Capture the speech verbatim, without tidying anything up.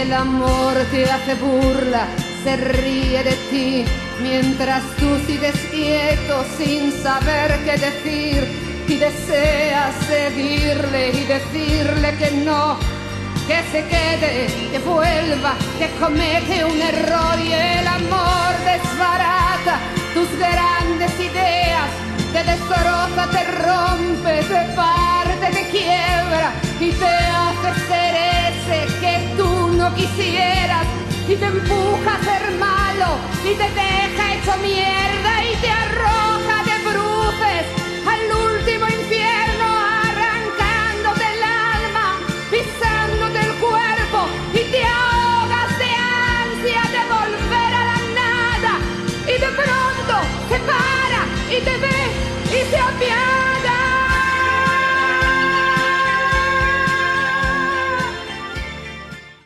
El amor te hace burla, se ríe de ti, mientras tú sigues quieto sin saber qué decir y deseas seguirle y decirle que no, que se quede, que vuelva, que comete un error. Y el amor desbarata tus grandes ideas, te destroza, te rompe, te parte, te quiebra y te hace ser ese que tú no quisieras, y te empuja a ser malo y te deja hecho mierda y te arroja de bruces al último infierno, arrancándote el alma, pisándote el cuerpo, y te ahogas de ansia de volver a la nada, y de pronto se para y te